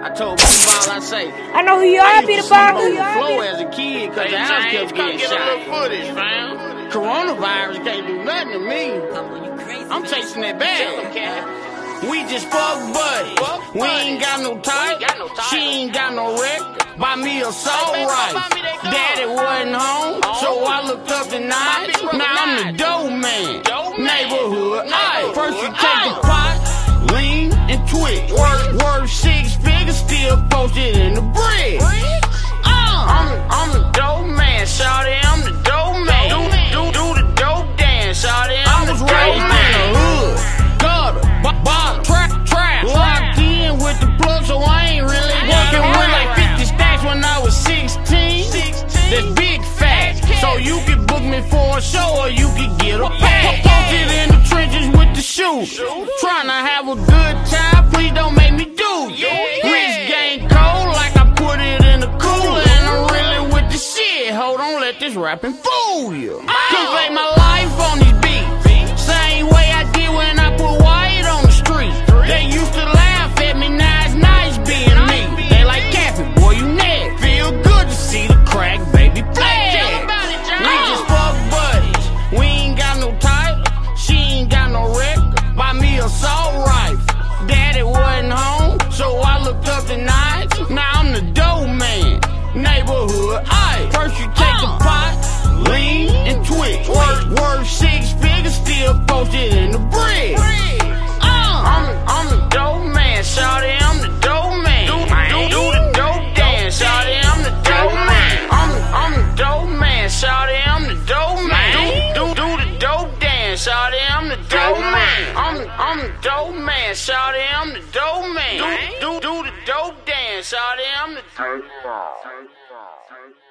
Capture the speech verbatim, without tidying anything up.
I told people all I say. I know who you are, Peter Parker. I used to sleep on the floor as a kid because the house kept getting get shot. a little footage, fam. Coronavirus can't do nothing to me. I'm chasing that bag. We just fuck buddies. We ain't got no type. She ain't got no record. Buy me a assault rifle. Daddy wasn't home, so I looked up tonight. Now I'm the dough man. Neighborhood. Aye. First you take the pot, lean and twitch. Worth six figures, still posted in the bread. I'm I'm the dough man, shawty. I'm the dough man. Do do do the dope dance, shawty. I was raised in the hood, gutter, bottom, trap, trap, locked in with the plug, so I ain't really working with like fifty stacks when I was sixteen. That's big facts, so you can book me for a show or you can get a pack. Posted in the trenches with the shoes, trying to have a good time. Please don't make me do it. Rich gang cold like I put it in the cooler, and I'm really with the shit. Hold on, let this rapping fool you. Convey my life on these beats, same way I did when I put white on the street. They used to laugh at me, now it's nice being me. They like Caffey, boy, you neck. Feel good to see the crack, baby, play. We just fuck buddies. We ain't got no type. She ain't got no record. Buy me a assault rifle. Daddy wasn't home, so I looked up tonight. Now I'm the dough man. Neighborhood. Aye. First you take the pot, lean and twitch. Worth six figures, still posted in the bread. I'm I'm the dope man, shawty. I'm the dope man. Do, do, do the dope dance, shawty. I'm the dope man. I'm I'm the dope man, shawty. I'm the dope man. Do do do the dope dance, shawty. I'm the dope man. I'm I'm the dope man, shawty. I'm the dope man. Do do do the dope dance, shawty. I'm the dope man.